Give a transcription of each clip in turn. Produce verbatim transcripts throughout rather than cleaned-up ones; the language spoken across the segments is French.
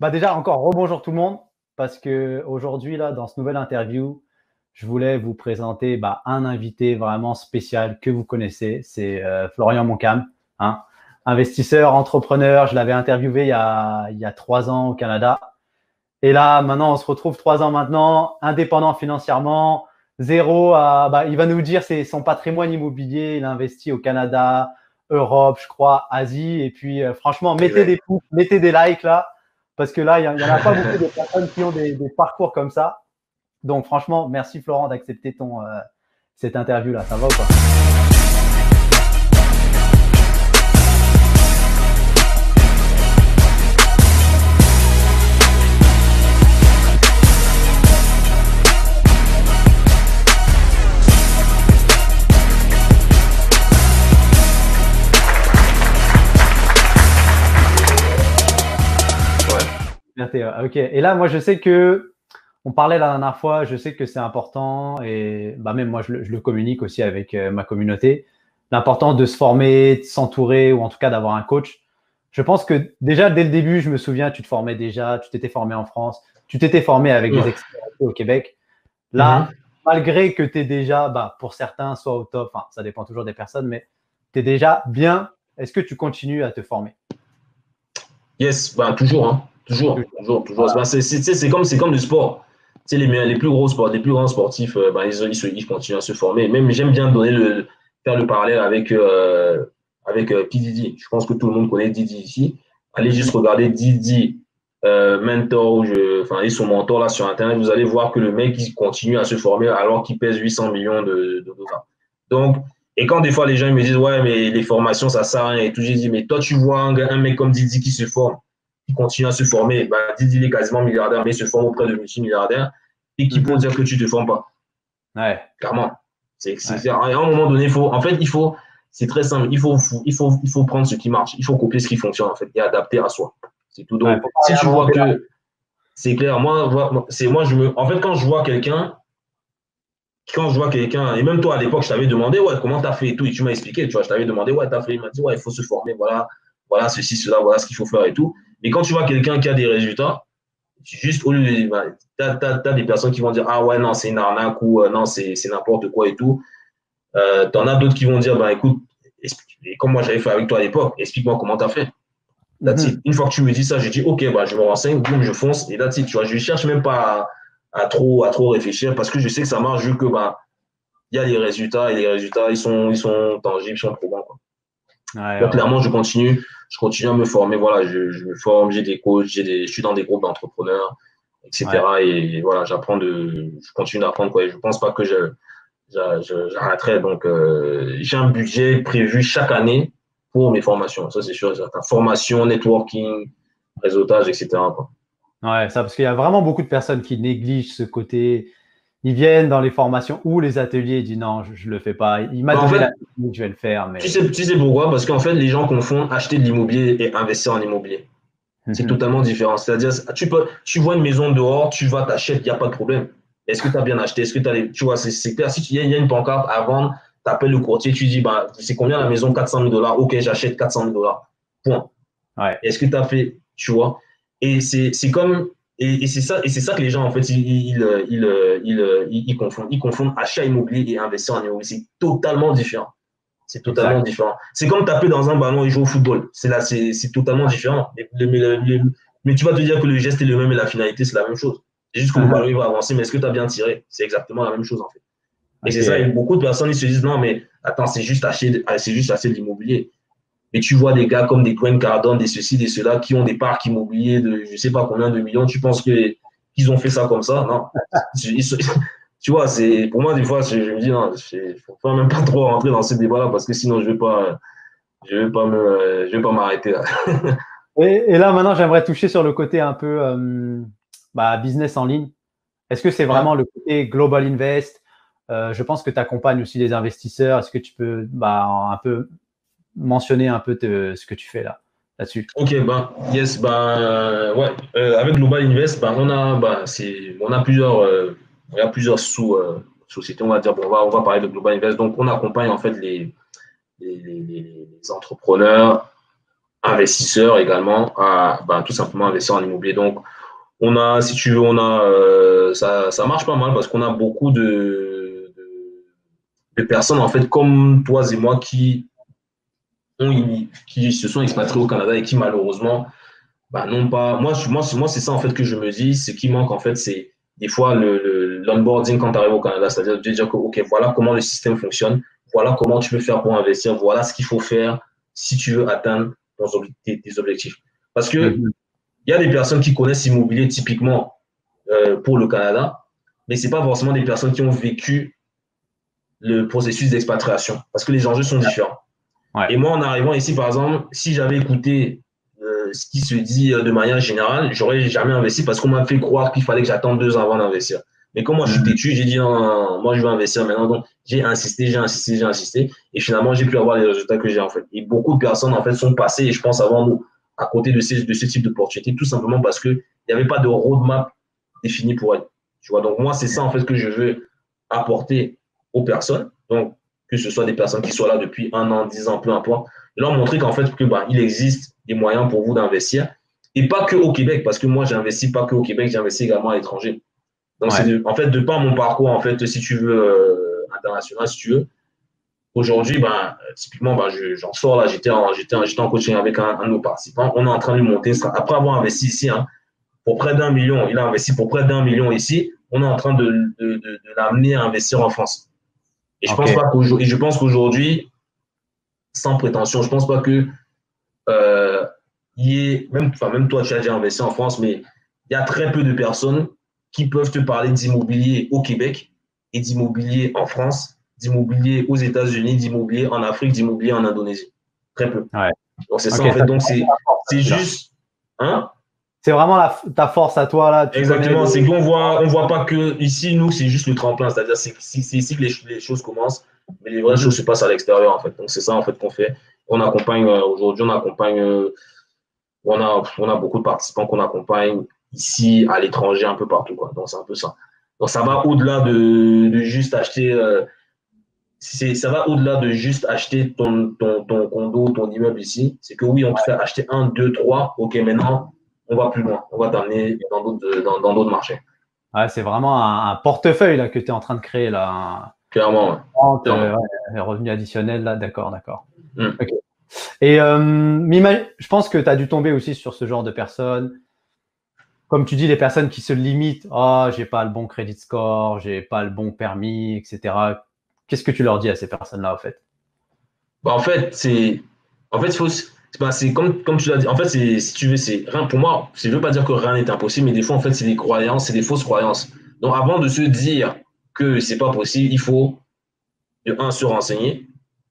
Bah déjà, encore rebonjour tout le monde, parce que aujourd'hui là, dans ce nouvel interview, je voulais vous présenter bah, un invité vraiment spécial que vous connaissez, c'est euh, Florian Moncam, hein, investisseur, entrepreneur. Je l'avais interviewé il y a, il y a trois ans au Canada. Et là, maintenant, on se retrouve trois ans maintenant, indépendant financièrement, zéro à, bah, il va nous dire c'est son patrimoine immobilier. Il investit au Canada, Europe, je crois, Asie. Et puis, euh, franchement, mettez des Exact. pouces, mettez des likes là, parce que là, il n'y en a pas beaucoup de personnes qui ont des, des parcours comme ça. Donc, franchement, merci Florent d'accepter ton euh, cette interview là. Ça va ou pas? Ouais. Ok. Et là, moi, je sais que on parlait la dernière fois. Je sais que c'est important et bah même moi, je le, je le communique aussi avec euh, ma communauté. L'importance de se former, de s'entourer ou en tout cas d'avoir un coach. Je pense que déjà dès le début, je me souviens, tu te formais déjà, tu t'étais formé en France, tu t'étais formé avec des Ouais. experts au Québec. Là, Mhm. malgré que tu es déjà, bah, pour certains, soit au top, enfin, ça dépend toujours des personnes, mais tu es déjà bien. Est-ce que tu continues à te former? Yes, bah, toujours, hein. Toujours, Toujours. toujours, toujours. Voilà. Bah, c'est c'est- c'est- c'est comme, c'est comme le sport. Tu sais, les, meilleurs- les plus gros sports, les plus grands sportifs, euh, bah, ils, ils, se- ils continuent à se former. Même, j'aime bien donner le, faire le parallèle avec, euh, avec euh, P. Diddy. Je pense que tout le monde connaît Diddy ici. Allez juste Mhm. regarder Diddy, euh, mentor, ou je, enfin, et son mentor là sur Internet. Vous allez voir que le mec, il continue à se former alors qu'il pèse huit cents millions de, de dollars. Donc, et quand des fois les gens ils me disent, ouais, mais les formations, ça sert à rien et tout, j'ai dit, mais toi, tu vois un, gars- un mec comme Didi qui se forme, qui continue à se former, bah, Didi, il est quasiment milliardaire, mais il se forme auprès de multimilliardaires, et qui peut Mhm. dire que tu ne te formes pas, Ouais, clairement. C'est, ouais. c'est, à un moment donné, il faut, en fait, il faut, c'est très simple, il faut, il, faut, il faut prendre ce qui marche, il faut copier ce qui fonctionne, en fait, et adapter à soi. C'est tout. Ouais, Donc, faut pas si tu vois réinventer la roue. que, c'est clair, moi, c'est, moi, je me, en fait, quand je vois quelqu'un, quand je vois quelqu'un, et même toi à l'époque, je t'avais demandé, ouais, comment t'as fait et tout, et tu m'as expliqué, tu vois, je t'avais demandé, ouais, t'as fait, il m'a dit, ouais, il faut se former, voilà, voilà, ceci, cela, voilà ce qu'il faut faire et tout. Mais quand tu vois quelqu'un qui a des résultats, juste au lieu de, bah, t'as, t'as, t'as des personnes qui vont dire, ah ouais, non, c'est une arnaque ou euh, non, c'est, c'est n'importe quoi et tout. Euh, t'en as d'autres qui vont dire, bah écoute, explique, comme moi j'avais fait avec toi à l'époque, explique-moi comment t'as fait. That's it. Mhm. Une fois que tu me dis ça, je dis, ok, bah, je me renseigne, boum, je fonce, et that's it. Tu vois, je ne cherche même pas à, à, trop, à trop réfléchir parce que je sais que ça marche vu que bah, il y a les résultats et les résultats, ils sont, ils sont tangibles, ils sont probants. Quoi. Ouais, Donc, ouais, clairement, je continue, je continue à me former. Voilà, je, je me forme, j'ai des coachs, j'ai des, je suis dans des groupes d'entrepreneurs, ouais. et cetera. Et voilà, j'apprends de, je continue d'apprendre. Quoi. Et je ne pense pas que je, je, je, j'arrêterai. Donc, euh, j'ai un budget prévu chaque année pour mes formations. Ça, c'est sûr et certain. Formation, networking, réseautage, et cetera. Quoi. Ouais, ça, parce qu'il y a vraiment beaucoup de personnes qui négligent ce côté. Ils viennent dans les formations ou les ateliers et disent non, je ne le fais pas. Il m'a Bah, en donné la fait, technique, je vais le faire, tu mais. sais, tu sais pourquoi? Parce qu'en fait, les gens confondent acheter de l'immobilier et investir en immobilier. C'est Mhm. totalement différent. C'est-à-dire, tu peux, tu vois une maison dehors, tu vas, t'achètes, il n'y a pas de problème. Est-ce que tu as bien acheté? Est-ce que tu as les, tu vois, c'est, c'est clair. Si il y, y, a une pancarte à vendre, tu appelles le courtier, tu dis, bah, c'est combien la maison? quatre cent mille dollars. Ok, j'achète quatre cent mille dollars. Point. Ouais. Est-ce que tu as fait, tu vois? Et c'est, c'est comme, et, et c'est ça, et c'est ça que les gens, en fait, ils, ils, ils, ils, ils, ils, ils confondent. Ils confondent achat immobilier et investir en immobilier. C'est totalement différent. C'est totalement Exact. différent. C'est comme taper dans un ballon et jouer au football. C'est là, c'est, c'est totalement différent. Mais, mais, mais, mais, tu vas te dire que le geste est le même et la finalité, c'est la même chose. C'est juste que le ballon, il va avancer, mais est-ce que tu as bien tiré? C'est exactement la même chose, en fait. Et c'est ça, et Ok. beaucoup de personnes, ils se disent, non, mais attends, c'est juste acheter, c'est juste acheter de l'immobilier. Mais tu vois des gars comme des Grant Cardone, des ceci, des cela, qui ont des parcs immobiliers de je ne sais pas combien de millions. Tu penses que, qu'ils ont fait ça comme ça? Non. Ils, tu vois, c'est, pour moi, des fois, je, je me dis, non, il ne faut pas même pas trop rentrer dans ce débat-là parce que sinon, je ne vais pas, je vais pas me, je vais pas m'arrêter là. Et, et là, maintenant, j'aimerais toucher sur le côté un peu euh, bah, business en ligne. Est-ce que c'est Ouais. vraiment le côté Global Invest? Euh, je pense que tu accompagnes aussi les investisseurs. Est-ce que tu peux bah, un peu mentionner un peu te- ce que tu fais là, là-dessus? Ok, ben, yes, ben, euh, ouais, euh, avec Global Invest, ben, on a, ben, c'est, on a plusieurs, euh, il y a plusieurs sous, euh, sociétés, on va dire, bon, on va, on va parler de Global Invest. Donc, on accompagne, en fait, les, les, les, les entrepreneurs investisseurs également à bah, tout simplement investir en immobilier. Donc, on a, si tu veux, on a, euh, ça, ça marche pas mal parce qu'on a beaucoup de, de, de personnes, en fait, comme toi et moi, qui, ont, qui se sont expatriés au Canada et qui, malheureusement, bah, non pas. Moi, je, moi, moi c'est ça, en fait, que je me dis. Ce qui manque, en fait, c'est des fois le, l'onboarding quand tu arrives au Canada. C'est-à-dire de dire que, OK, voilà comment le système fonctionne. Voilà comment tu peux faire pour investir. Voilà ce qu'il faut faire si tu veux atteindre tes, tes objectifs. Parce que il mm-hmm. y a des personnes qui connaissent l'immobilier typiquement euh, pour le Canada, mais ce n'est pas forcément des personnes qui ont vécu le processus d'expatriation parce que les enjeux sont différents. Ouais. Et moi, en arrivant ici, par exemple, si j'avais écouté euh, ce qui se dit euh, de manière générale, j'aurais jamais investi parce qu'on m'a fait croire qu'il fallait que j'attende deux ans avant d'investir. Mais comme moi, je suis têtu, j'ai dit non, non, non, moi, je vais investir maintenant. Donc, j'ai insisté, j'ai insisté, j'ai insisté. Et finalement, j'ai pu avoir les résultats que j'ai en fait. Et beaucoup de personnes, en fait, sont passées, et je pense avant nous, à côté de, ces, de ce type d'opportunité, tout simplement parce qu'il n'y avait pas de roadmap défini pour elles. Tu vois, donc moi, c'est ça, en fait, que je veux apporter aux personnes. Donc, que ce soit des personnes qui soient là depuis un an, dix ans, peu importe, et leur montrer qu'en fait, que, bah, il existe des moyens pour vous d'investir. Et pas que au Québec, parce que moi, j'investis pas que au Québec, j'investis également à l'étranger. Donc, ouais. c'est de, en fait, de par mon parcours, en fait, si tu veux, euh, international, si tu veux, aujourd'hui, ben, typiquement, ben, je, j'en sors là, j'étais en, j'étais en, j'étais en coaching avec un, un de nos participants. On est en train de monter, après avoir investi ici, hein, pour près d'un million, il a investi pour près d'un million ici, on est en train de, de, de, de l'amener à investir en France. Et je, okay. pense pas qu'aujourd'hui, et je pense qu'aujourd'hui, sans prétention, je pense pas que euh, y ait, même, enfin, même toi, tu as déjà investi en France, mais il y a très peu de personnes qui peuvent te parler d'immobilier au Québec et d'immobilier en France, d'immobilier aux États-Unis, d'immobilier en Afrique, d'immobilier en Indonésie. Très peu. Ouais. Donc, c'est okay, ça, en fait. Donc, c'est, c'est juste. Hein? C'est vraiment la, ta force à toi, là. Exactement. C'est qu'on voit, on voit pas que ici, nous, c'est juste le tremplin. C'est-à-dire, c'est, c'est, c'est ici que les, les choses commencent, mais les vraies mm-hmm. choses se passent à l'extérieur, en fait. Donc, c'est ça, en fait, qu'on fait. On accompagne, euh, aujourd'hui, on accompagne, euh, on, a, on a beaucoup de participants qu'on accompagne ici, à l'étranger, un peu partout, quoi. Donc, c'est un peu ça. Donc, ça va au-delà de, de juste acheter. Euh, c'est, ça va au-delà de juste acheter ton, ton, ton condo, ton immeuble ici. C'est que oui, on te fait acheter un, deux, trois. OK, maintenant, on va plus loin. On va t'amener dans d'autres, dans, dans d'autres marchés. Ouais, c'est vraiment un, un portefeuille là, que tu es en train de créer. Là. Clairement, ouais. Vente, euh, ouais. Les revenus additionnels, là, d'accord, d'accord. Mm. Okay. Et euh, je pense que tu as dû tomber aussi sur ce genre de personnes. Comme tu dis, les personnes qui se limitent. Ah, oh, j'ai pas le bon credit score, j'ai pas le bon permis, et cetera. Qu'est-ce que tu leur dis à ces personnes-là, en fait? Bah, en fait, c'est, en fait, il faut, c'est, bah, c'est comme, comme tu l'as dit. En fait, c'est, si tu veux, c'est rien. Pour moi, je ne veux pas dire que rien n'est impossible, mais des fois, en fait, c'est des croyances, c'est des fausses croyances. Donc, avant de se dire que c'est pas possible, il faut de un se renseigner.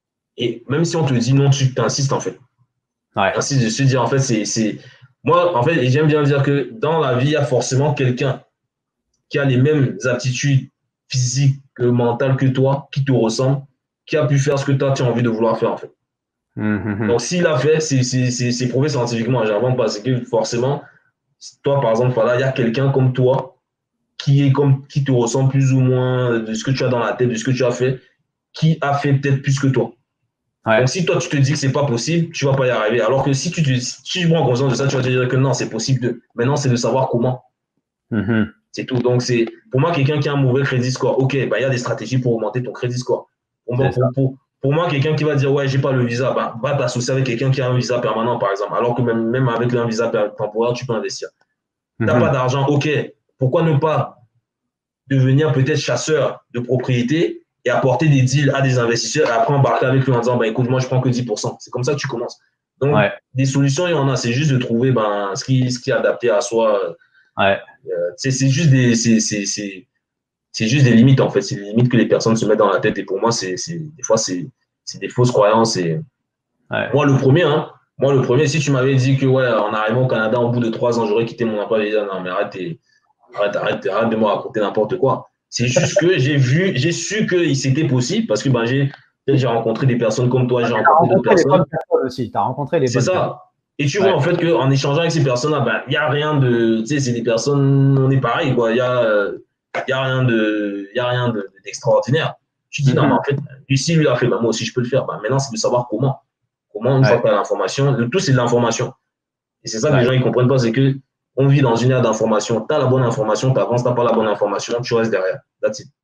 Et même si on te dit non, tu t'insistes, en fait. Ouais. Ainsi de se dire, en fait, c'est, c'est, moi, en fait, j'aime bien dire que dans la vie, il y a forcément quelqu'un qui a les mêmes aptitudes physiques, mentales que toi, qui te ressemble, qui a pu faire ce que toi, tu as envie de vouloir faire, en fait. Mm-hmm. Donc, s'il a fait, c'est, c'est, c'est, c'est prouvé scientifiquement. J'invente pas. C'est que forcément, toi, par exemple, voilà, il y a quelqu'un comme toi qui, est comme, qui te ressemble plus ou moins de ce que tu as dans la tête, de ce que tu as fait, qui a fait peut-être plus que toi. Ouais. Donc, si toi, tu te dis que c'est pas possible, tu vas pas y arriver. Alors que si tu, te, si tu prends conscience de ça, tu vas te dire que non, c'est possible. De... Maintenant, c'est de savoir comment. Mm-hmm. C'est tout. Donc, c'est pour moi, quelqu'un qui a un mauvais crédit score, OK, bah, il y a des stratégies pour augmenter ton crédit score. Pour, moi, pour, pour, pour moi, quelqu'un qui va dire, ouais, j'ai pas le visa, bah, va t'associer avec quelqu'un qui a un visa permanent, par exemple. Alors que même, même avec un visa temporaire, tu peux investir. Tu n'as mm-hmm. pas d'argent, OK. Pourquoi ne pas devenir peut-être chasseur de propriété et apporter des deals à des investisseurs et après embarquer avec lui en disant, bah, écoute, moi, je prends que dix pour cent. C'est comme ça que tu commences. Donc, ouais. Des solutions, il y en a. C'est juste de trouver ben, ce, qui, ce qui est adapté à soi. Ouais. Euh, c'est, c'est, juste des, c'est, c'est, c'est, c'est juste des limites, en fait. C'est des limites que les personnes se mettent dans la tête. Et pour moi, c'est, c'est, des fois, c'est, c'est des fausses croyances. Et... Ouais. Moi, le premier, hein, moi, le premier, si tu m'avais dit que, ouais, en arrivant au Canada, au bout de trois ans, j'aurais quitté mon emploi, j'allais dire, non, mais arrête, arrête, arrête, arrête de me raconter n'importe quoi. C'est juste que j'ai vu, j'ai su que c'était possible parce que ben, j'ai, j'ai rencontré des personnes comme toi, j'ai rencontré d'autres personnes. Aussi. Tu as rencontré les c'est bonnes ça. personnes. Et tu ouais. vois en fait qu'en échangeant avec ces personnes-là, ben, il n'y a rien de. Tu sais, c'est des personnes, on est pareil, quoi. Il n'y a, euh, y a rien, de, y a rien de, d'extraordinaire. Tu dis, mm-hmm. non, mais en fait, lui, si lui l'a fait, ben, moi aussi, je peux le faire. Ben, maintenant, c'est de savoir comment. Au moins, une Ouais. fois que tu as l'information, le tout, c'est de l'information. Et c'est ça que Ouais. les gens ne comprennent pas, c'est que on vit dans une ère d'information. Tu as la bonne information, tu avances, tu n'as pas la bonne information, tu restes derrière. That's it.